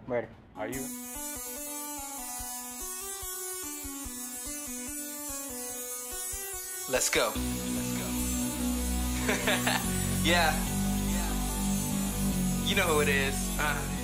Ready. Are you? Let's go. Yeah. You know who it is.